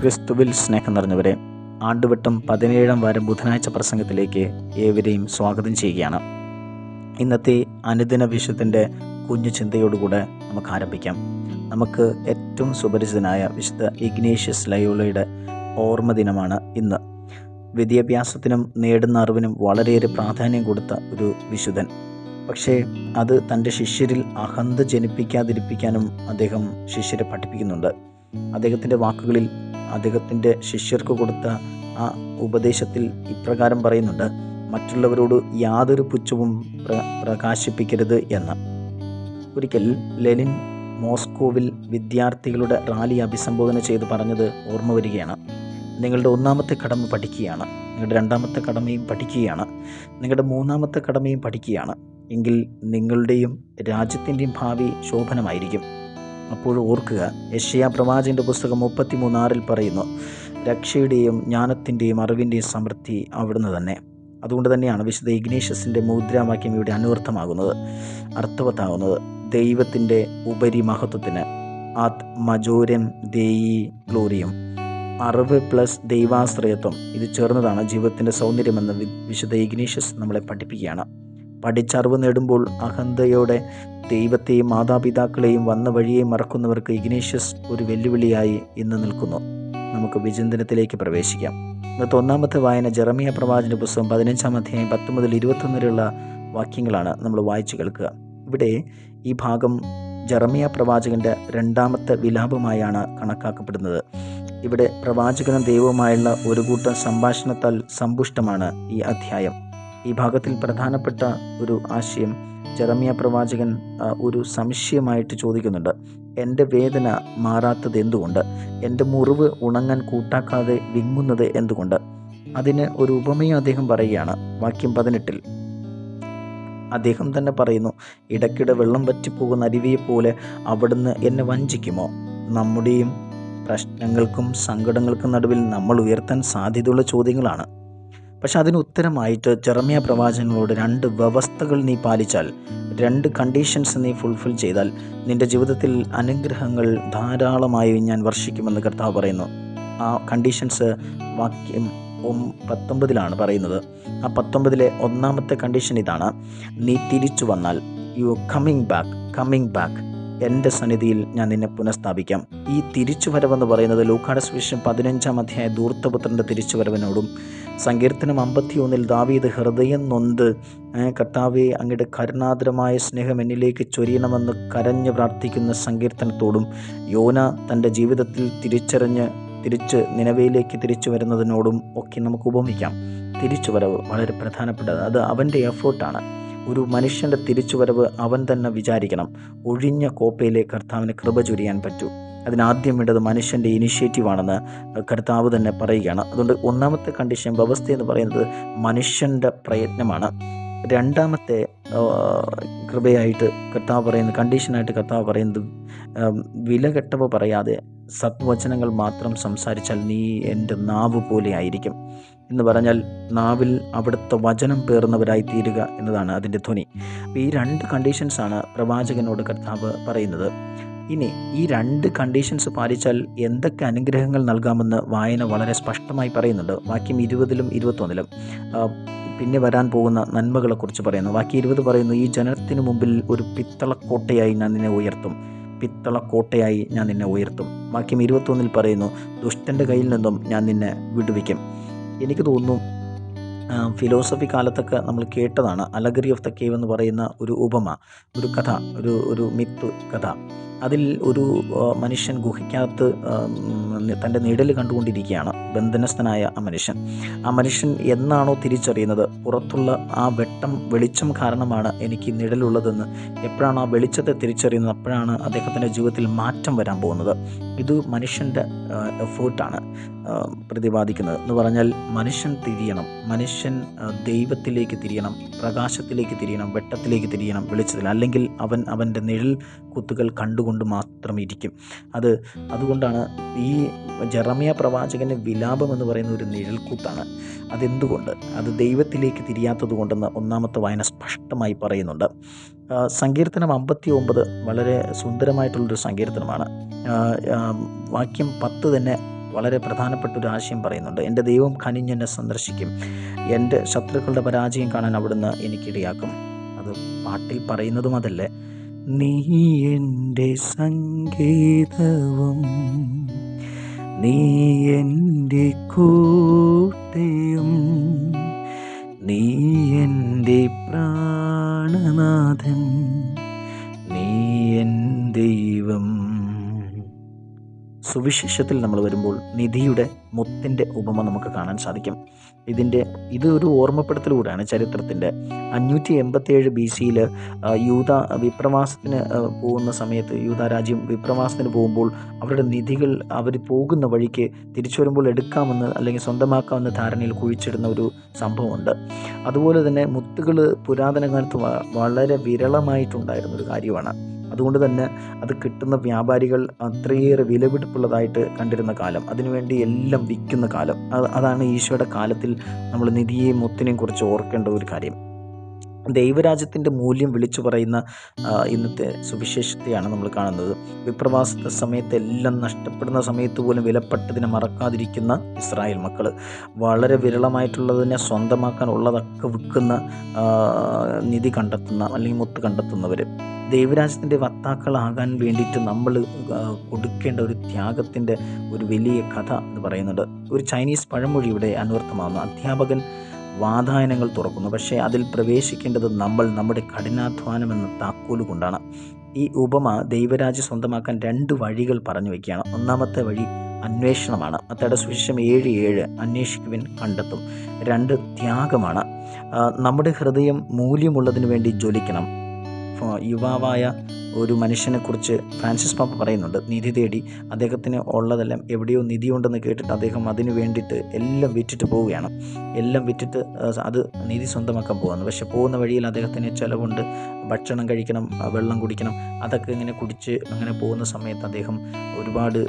ക്രിസ്തുവിൽ സ്നേഹം നിറഞ്ഞവരെ, ആണ്ടുവട്ടം 17-ാം വാരം ബുധനാഴ്ച പ്രസംഗത്തിലേക്ക് ഏവരെയും സ്വാഗതം ചെയ്യുകയാണ്. ഇന്നത്തെ അനുദിന വിശുദ്ധൻ്റെ കുഞ്ഞു ചിന്തയോടുകൂടെ നമുക്ക് ആരംഭിക്കാം. നമുക്ക് ഏറ്റവും സുപരിചിതനായ വിശുദ്ധ ഇഗ്നേഷ്യസ് ലയോളയുടെ ഓർമ്മ ദിനമാണ് ഇന്ന്. വിദ്യാഭ്യാസത്തിനും നേടുന്ന അറിവിനും വളരെയേറെ പ്രാധാന്യം കൊടുത്ത ഒരു വിശുദ്ധൻ. പക്ഷേ അത് തൻ്റെ ശിഷ്യരിൽ അഹന്ത ജനിപ്പിക്കാതിരിപ്പിക്കാനും അദ്ദേഹം ശിഷ്യരെ പഠിപ്പിക്കുന്നുണ്ട്. അദ്ദേഹത്തിൻ്റെ വാക്കുകളിൽ അദ്ദേഹത്തിൻ്റെ ശിഷ്യർക്ക് കൊടുത്ത ആ ഉപദേശത്തിൽ ഇപ്രകാരം പറയുന്നുണ്ട്: മറ്റുള്ളവരോട് യാതൊരു പുച്ഛവും പ്രകാശിപ്പിക്കരുത് എന്ന്. ഒരിക്കൽ ലെനിൻ മോസ്കോവിൽ വിദ്യാർത്ഥികളുടെ റാലി അഭിസംബോധന ചെയ്ത് പറഞ്ഞത് ഓർമ്മ വരികയാണ്. നിങ്ങളുടെ ഒന്നാമത്തെ കടമ പഠിക്കുകയാണ്, നിങ്ങളുടെ രണ്ടാമത്തെ കടമയും പഠിക്കുകയാണ്, നിങ്ങളുടെ മൂന്നാമത്തെ കടമയും പഠിക്കുകയാണ്. എങ്കിൽ നിങ്ങളുടെയും രാജ്യത്തിൻ്റെയും ഭാവി ശോഭനമായിരിക്കും. അപ്പോൾ ഓർക്കുക, യെശയ്യാ പ്രവാചകൻ്റെ പുസ്തകം 33:6 പറയുന്നു: രക്ഷയുടെയും ജ്ഞാനത്തിൻ്റെയും അറിവിൻ്റെയും സമൃദ്ധി അവിടുന്ന് തന്നെ. അതുകൊണ്ട് തന്നെയാണ് വിശുദ്ധ ഇഗ്നേഷ്യസിൻ്റെ മുദ്രാവാക്യം ഇവിടെ അന്വർത്ഥമാകുന്നത്, അർത്ഥവത്താകുന്നത്. ദൈവത്തിൻ്റെ ഉപരിമഹത്വത്തിന് ആത് മജോരം ദേയി ഗ്ലോറിയം. അറിവ് പ്ലസ് ദൈവാശ്രയത്വം, ഇത് ചേർന്നതാണ് ജീവിതത്തിൻ്റെ സൗന്ദര്യമെന്ന് വിശുദ്ധ ഇഗ്നേഷ്യസ് നമ്മളെ പഠിപ്പിക്കുകയാണ്. പഠിച്ചറിവ് നേടുമ്പോൾ അഹന്തയോടെ ദൈവത്തെയും മാതാപിതാക്കളെയും വന്ന വഴിയെ മറക്കുന്നവർക്ക് ഇഗ്നേഷ്യസ് ഒരു വെല്ലുവിളിയായി ഇന്ന് നിൽക്കുന്നു. നമുക്ക് വിചിന്തനത്തിലേക്ക് പ്രവേശിക്കാം. ഇന്നത്തെ ഒന്നാമത്തെ വായന ജെറമിയ പ്രവാചകന്റെ പുസ്തകം 15-ാം അധ്യായം 10 മുതൽ 21 വരെയുള്ള വാക്യങ്ങളാണ് നമ്മൾ വായിച്ചു കേൾക്കുക. ഇവിടെ ഈ ഭാഗം ജെറമിയ പ്രവാചകന്റെ രണ്ടാമത്തെ വിലാപമായാണ് കണക്കാക്കപ്പെടുന്നത്. ഇവിടെ പ്രവാചകനും ദൈവവുമായുള്ള ഒരു കൂട്ടം സംഭാഷണത്താൽ സമ്പുഷ്ടമാണ് ഈ അധ്യായം. ഈ ഭാഗത്തിൽ പ്രധാനപ്പെട്ട ഒരു ആശയം ജെറമിയ പ്രവാചകൻ ഒരു സംശയമായിട്ട് ചോദിക്കുന്നുണ്ട്: എൻ്റെ വേദന മാറാത്തത് എന്തുകൊണ്ട്? എൻ്റെ മുറിവ് ഉണങ്ങാൻ കൂട്ടാക്കാതെ വിങ്ങുന്നത് എന്തുകൊണ്ട്? അതിന് ഒരു ഉപമയും അദ്ദേഹം പറയുകയാണ്. വാക്യം 18 അദ്ദേഹം തന്നെ പറയുന്നു: ഇടയ്ക്കിടെ വെള്ളം വറ്റിപ്പോകുന്ന അരുവിയെപ്പോലെ അവിടുന്ന് എന്നെ വഞ്ചിക്കുമോ? നമ്മുടെയും പ്രശ്നങ്ങൾക്കും സങ്കടങ്ങൾക്കും നടുവിൽ നമ്മൾ ഉയർത്താൻ സാധ്യതയുള്ള ചോദ്യങ്ങളാണ്. പക്ഷെ അതിന് ഉത്തരമായിട്ട് ജെറമിയ പ്രവാചകനോട് 2 വ്യവസ്ഥകൾ നീ പാലിച്ചാൽ, 2 കണ്ടീഷൻസ് നീ ഫുൾഫിൽ ചെയ്താൽ നിൻ്റെ ജീവിതത്തിൽ അനുഗ്രഹങ്ങൾ ധാരാളമായി ഞാൻ വർഷിക്കുമെന്ന് കർത്താവ് പറയുന്നു. ആ കണ്ടീഷൻസ് വാക്യം 19 പറയുന്നത്. ആ 19 ഒന്നാമത്തെ കണ്ടീഷൻ ഇതാണ്: നീ തിരിച്ചു വന്നാൽ, യു കമ്മിങ് ബാക്ക്, എൻ്റെ സന്നിധിയിൽ ഞാൻ നിന്നെ പുനഃസ്ഥാപിക്കാം. ഈ തിരിച്ചുവരവെന്ന് പറയുന്നത് ലൂക്കായുടെ സുവിശേഷം 15-ാം അധ്യായം ധൂർത്തപുത്രൻ്റെ തിരിച്ചുവരവിനോടും സങ്കീർത്തനം 51 ദാവീദ് ഹൃദയം നൊന്ത് കർത്താവേ അങ്ങയുടെ കരുണാദ്രമായ സ്നേഹം എന്നിലേക്ക് ചൊരിയണമെന്ന് കരഞ്ഞ് പ്രാർത്ഥിക്കുന്ന സങ്കീർത്തനത്തോടും യോന തൻ്റെ ജീവിതത്തിൽ തിരിച്ച് നിനവയിലേക്ക് തിരിച്ചു വരുന്നതിനോടും ഒക്കെ നമുക്ക് ഉപമിക്കാം. തിരിച്ചുവരവ് വളരെ പ്രധാനപ്പെട്ടത്. അത് അവൻ്റെ എഫേർട്ടാണ്. ഒരു മനുഷ്യൻ്റെ തിരിച്ചുവരവ് അവൻ തന്നെ വിചാരിക്കണം. ഒഴിഞ്ഞ കോപ്പയിലെ കർത്താവിന് കൃപ ചൊരിയാൻ പറ്റൂ. അതിനാദ്യം വേണ്ടത് മനുഷ്യൻ്റെ ഇനിഷ്യേറ്റീവാണെന്ന് കർത്താവ് തന്നെ പറയുകയാണ്. അതുകൊണ്ട് ഒന്നാമത്തെ കണ്ടീഷൻ, വ്യവസ്ഥ എന്ന് പറയുന്നത് മനുഷ്യൻ്റെ പ്രയത്നമാണ്. രണ്ടാമത്തെ കൃപയായിട്ട് കർത്താവ് പറയുന്നത്, കണ്ടീഷനായിട്ട് കർത്താവ് പറയുന്നത്, വില കെട്ടവ പറയാതെ സത്വചനങ്ങൾ മാത്രം സംസാരിച്ചാൽ നീ എൻ്റെ നാവ് പോലെ ആയിരിക്കും എന്ന് പറഞ്ഞാൽ നാവിൽ അവിടുത്തെ വചനം പേറുന്നവരായി തീരുക എന്നതാണ് അതിൻ്റെ ധ്വനി. അപ്പോൾ ഈ 2 കണ്ടീഷൻസാണ് പ്രവാചകനോട് കർത്താവ് പറയുന്നത്. ഇനി ഈ 2 കണ്ടീഷൻസ് പാലിച്ചാൽ എന്തൊക്കെ അനുഗ്രഹങ്ങൾ നൽകാമെന്ന് വായന വളരെ സ്പഷ്ടമായി പറയുന്നുണ്ട്. വാക്യം 20-ലും 21-ലും പിന്നെ വരാൻ പോകുന്ന നന്മകളെക്കുറിച്ച് പറയുന്നു. വാക്യം 20 പറയുന്നു: ഈ ജനത്തിന് മുമ്പിൽ ഒരു പിത്തളക്കോട്ടയായി ഞാൻ നിന്നെ ഉയർത്തും. വാക്യം 21 പറയുന്നു: ദുഷ്ടൻ്റെ കയ്യിൽ നിന്നും ഞാൻ നിന്നെ വിടുവിക്കും. എനിക്ക് തോന്നുന്നു ഫിലോസഫി കാലത്തൊക്കെ നമ്മൾ കേട്ടതാണ് അലഗറി ഓഫ് ദ കേവ് എന്ന് പറയുന്ന ഒരു ഉപമ, ഒരു കഥ, ഒരു മിത്ത് കഥ. അതിൽ ഒരു മനുഷ്യൻ ഗുഹയ്ക്കകത്ത് തൻ്റെ നിഴൽ കണ്ടുകൊണ്ടിരിക്കുകയാണ്, ബന്ധനസ്ഥനായ ആ മനുഷ്യൻ എന്നാണോ തിരിച്ചറിയുന്നത് പുറത്തുള്ള ആ വെളിച്ചം കാരണമാണ് എനിക്ക് നിഴലുള്ളതെന്ന്, എപ്പോഴാണ് ആ വെളിച്ചത്തെ തിരിച്ചറിയുന്നത് അപ്പോഴാണ് അദ്ദേഹത്തിൻ്റെ ജീവിതത്തിൽ മാറ്റം വരാൻ പോകുന്നത്. ഇത് മനുഷ്യൻ്റെ എഫേർട്ടാണ് പ്രതിപാദിക്കുന്നത്. എന്ന് പറഞ്ഞാൽ മനുഷ്യൻ തിരിയണം, മനുഷ്യൻ ദൈവത്തിലേക്ക് തിരിയണം, പ്രകാശത്തിലേക്ക് തിരിയണം, വെട്ടത്തിലേക്ക് തിരിയണം, വെളിച്ചത്തിൽ. അല്ലെങ്കിൽ അവൻ്റെ നിഴൽ കുത്തുകൾ കണ്ടുകൊണ്ട് മാത്രം ഇരിക്കും. അതുകൊണ്ടാണ് ഈ ജെറമിയ പ്രവാചകൻ്റെ വിലാപം എന്ന് പറയുന്ന ഒരു നിഴൽക്കൂത്താണ്. അതെന്തുകൊണ്ട്? അത് ദൈവത്തിലേക്ക് തിരിയാത്തത് കൊണ്ടെന്ന് ഒന്നാമത്തെ വായന സ്പഷ്ടമായി പറയുന്നുണ്ട്. സങ്കീർത്തനം 59 വളരെ സുന്ദരമായിട്ടുള്ളൊരു സങ്കീർത്തനമാണ്. വാക്യം 10 തന്നെ വളരെ പ്രധാനപ്പെട്ട ഒരു ആശയം പറയുന്നുണ്ട്. എൻ്റെ ദൈവം കനിഞ്ഞെന്നെ സന്ദർശിക്കും, എൻ്റെ ശത്രുക്കളുടെ പരാജയം കാണാൻ അവിടുന്ന് എനിക്കിടയാക്കും. അത് പാട്ടിൽ പറയുന്നതും അതല്ലേ, നീ എൻ്റെ സങ്കേതവും നീ എൻ്റെ കോട്ടയും നീ എൻ്റെ പ്രാണനാഥൻ നീ എൻ ദൈവം. സുവിശേഷത്തിൽ നമ്മൾ വരുമ്പോൾ നിധിയുടെ മുത്തിൻ്റെ ഉപമ നമുക്ക് കാണാൻ സാധിക്കും. ഇത് ഒരു ഓർമ്മപ്പെടുത്തലൂടെയാണ് ചരിത്രത്തിൻ്റെ. 587 BC-യിൽ യൂദ വിപ്രവാസത്തിന് പോകുന്ന സമയത്ത്, യൂദ രാജ്യം വിപ്രവാസത്തിന് പോകുമ്പോൾ അവരുടെ നിധികൾ അവർ പോകുന്ന വഴിക്ക് തിരിച്ചു വരുമ്പോൾ എടുക്കാമെന്ന് അല്ലെങ്കിൽ സ്വന്തമാക്കാമെന്ന ധാരണയിൽ കുഴിച്ചിടുന്ന ഒരു സംഭവമുണ്ട്. അതുപോലെ തന്നെ മുത്തുകൾ പുരാതന കാലത്ത് വളരെ വിരളമായിട്ടുണ്ടായിരുന്നൊരു കാര്യമാണ്. അതുകൊണ്ട് തന്നെ അത് കിട്ടുന്ന വ്യാപാരികൾ അത്രയേറെ വിലപിടിപ്പുള്ളതായിട്ട് കണ്ടിരുന്ന കാലം, അതിനുവേണ്ടി എല്ലാം വിൽക്കുന്ന കാലം. അതാണ് ഈശോയുടെ കാലത്തിൽ നമ്മൾ നിധിയെയും മുത്തിനെയും കുറിച്ച് ഓർക്കേണ്ട ഒരു കാര്യം. ദൈവരാജ്യത്തിൻ്റെ മൂല്യം വിളിച്ചു പറയുന്ന ഇന്നത്തെ സുവിശേഷത്തെയാണ് നമ്മൾ കാണുന്നത്. വിപ്രവാസത്തെ സമയത്ത് എല്ലാം നഷ്ടപ്പെടുന്ന സമയത്ത് പോലും വിലപ്പെട്ടതിനെ മറക്കാതിരിക്കുന്ന ഇസ്രായേൽ മക്കൾ, വളരെ വിരളമായിട്ടുള്ളതിനെ സ്വന്തമാക്കാൻ ഉള്ളതൊക്കെ വിൽക്കുന്ന നിധി കണ്ടെത്തുന്ന അല്ലെങ്കിൽ മുത്ത് കണ്ടെത്തുന്നവർ. ദൈവരാജ്യത്തിൻ്റെ വക്താക്കളാകാൻ വേണ്ടിയിട്ട് നമ്മൾ കൊടുക്കേണ്ട ഒരു ത്യാഗത്തിൻ്റെ ഒരു വലിയ കഥ എന്ന് പറയുന്നുണ്ട്. ഒരു ചൈനീസ് പഴമൊഴി ഇവിടെ അന്വർത്ഥമാകുന്നു. അധ്യാപകൻ വാതായനങ്ങൾ തുറക്കുന്നു, പക്ഷേ അതിൽ പ്രവേശിക്കേണ്ടത് നമ്മുടെ കഠിനാധ്വാനം എന്ന താക്കോല് കൊണ്ടാണ്. ഈ ഉപമ ദൈവരാജ്യം സ്വന്തമാക്കാൻ 2 വഴികൾ പറഞ്ഞു വയ്ക്കുകയാണ്. ഒന്നാമത്തെ വഴി അന്വേഷണമാണ്. മത്തായിയുടെ സുവിശേഷം 7:7 അന്വേഷിക്കുവിൻ കണ്ടെത്തും. 2 ത്യാഗമാണ്. നമ്മുടെ ഹൃദയം മൂല്യമുള്ളതിന് വേണ്ടി ജ്വലിക്കണം. യുവാവായ ഒരു മനുഷ്യനെക്കുറിച്ച് ഫ്രാൻസിസ് പാപ്പ പറയുന്നുണ്ട്. നിധി തേടി അദ്ദേഹത്തിന് ഉള്ളതെല്ലാം എവിടെയോ നിധിയുണ്ടെന്ന് കേട്ടിട്ട് അദ്ദേഹം അതിന് വേണ്ടിയിട്ട് എല്ലാം വിറ്റിട്ട് പോവുകയാണ്. എല്ലാം വിറ്റിട്ട് അത് നിധി സ്വന്തമാക്കാൻ പോകുന്നു. പക്ഷെ പോകുന്ന വഴിയിൽ അദ്ദേഹത്തിന് ചിലവുണ്ട്, ഭക്ഷണം കഴിക്കണം, വെള്ളം കുടിക്കണം. അതൊക്കെ ഇങ്ങനെ കുടിച്ച് അങ്ങനെ പോകുന്ന സമയത്ത് അദ്ദേഹം ഒരുപാട്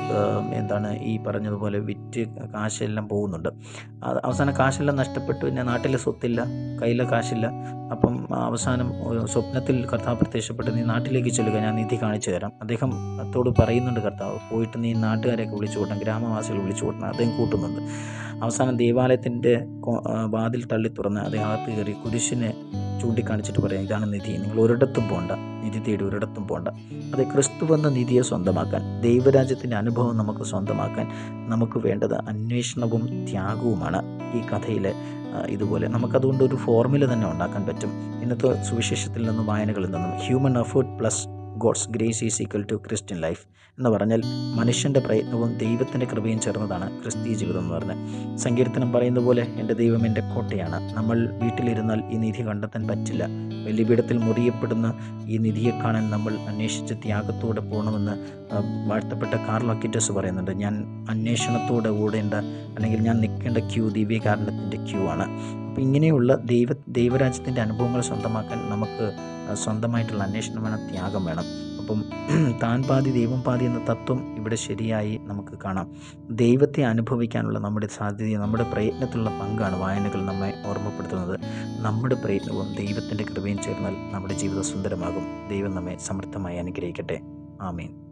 ഈ പറഞ്ഞതുപോലെ വിറ്റ് കാശെല്ലാം പോകുന്നുണ്ട്. അവസാനം കാശെല്ലാം നഷ്ടപ്പെട്ടു. പിന്നെ നാട്ടിലെ സ്വത്തില്ല, കയ്യിലെ കാശില്ല. അപ്പം അവസാനം സ്വപ്നത്തിൽ കർത്താവ് പ്രത്യക്ഷപ്പെട്ട്, നീ നാട്ടിലേക്ക് ചെല്ലുക, ഞാൻ നിധി കാണിച്ചു തരാം. അദ്ദേഹത്തോട് പറയുന്നുണ്ട് കർത്താവ്, പോയിട്ട് നീ നാട്ടുകാരെയൊക്കെ വിളിച്ചു കൂട്ടണം, ഗ്രാമവാസികൾ വിളിച്ചു കൂട്ടണം. അദ്ദേഹം കൂട്ടുന്നുണ്ട്. അവസാനം ദേവാലയത്തിൻ്റെ വാതിൽ തള്ളി തുറന്ന് അദ്ദേഹം അകത്ത് കയറി കുരിശിനെ ചൂണ്ടിക്കാണിച്ചിട്ട് പറയാം, ഇതാണ് നിധി, നിങ്ങൾ ഒരിടത്തും പോകണ്ട, നിധി തേടി ഒരിടത്തും പോകണ്ട. അത് ക്രിസ്തു വന്ന നിധിയെ സ്വന്തമാക്കാൻ, ദൈവരാജ്യത്തിൻ്റെ അനുഭവം നമുക്ക് സ്വന്തമാക്കാൻ നമുക്ക് വേണ്ടത് അന്വേഷണവും ത്യാഗവുമാണ്. ഈ കഥയിൽ ഇതുപോലെ നമുക്കതുകൊണ്ട് ഒരു ഫോർമുല തന്നെ ഉണ്ടാക്കാൻ പറ്റും. ഇന്നത്തെ സുവിശേഷത്തിൽ നിന്നും വായനകളിൽ നിന്നും human effort plus God's grace is equal to Christian life എന്ന് പറഞ്ഞാൽ മനുഷ്യൻ്റെ പ്രയത്നവും ദൈവത്തിൻ്റെ കൃപയും ചേർന്നതാണ് ക്രിസ്തീയ ജീവിതം എന്ന് പറഞ്ഞാൽ. സങ്കീർത്തനം പറയുന്ന പോലെ എൻ്റെ ദൈവം എൻ്റെ കോട്ടയാണ്. നമ്മൾ വീട്ടിലിരുന്നാൽ ഈ നിധി കണ്ടെത്താൻ പറ്റില്ല. ബലിപീഠത്തിൽ മുറിയപ്പെടുന്ന ഈ നിധിയെ കാണാൻ നമ്മൾ അന്വേഷിച്ച് ത്യാഗത്തോടെ പോകണമെന്ന് വാഴ്ത്തപ്പെട്ട കാർൽ അക്വിറ്റസ് പറയുന്നുണ്ട്. ഞാൻ അന്വേഷണത്തോടെ ഓടേണ്ട അല്ലെങ്കിൽ ഞാൻ നിൽക്കേണ്ട ക്യൂ ദിവ്യകാരുണ്യത്തിൻ്റെ ക്യൂ ആണ്. അപ്പോൾ ഇങ്ങനെയുള്ള ദൈവരാജ്യത്തിൻ്റെ അനുഭവങ്ങൾ സ്വന്തമാക്കാൻ നമുക്ക് സ്വന്തമായിട്ടുള്ള അന്വേഷണം വേണം, ത്യാഗം വേണം. അപ്പം താൻ പാതി ദൈവം പാതി എന്ന തത്വം ഇവിടെ ശരിയായി നമുക്ക് കാണാം. ദൈവത്തെ അനുഭവിക്കാനുള്ള നമ്മുടെ സാധ്യതയും നമ്മുടെ പ്രയത്നത്തിലുള്ള പങ്കാണ് വായനകൾ നമ്മെ ഓർമ്മപ്പെടുത്തുന്നത്. നമ്മുടെ പ്രയത്നവും ദൈവത്തിൻ്റെ കൃപയും ചേർന്നാൽ നമ്മുടെ ജീവിതം സുന്ദരമാകും. ദൈവം നമ്മെ സമൃദ്ധമായി അനുഗ്രഹിക്കട്ടെ. ആമേൻ.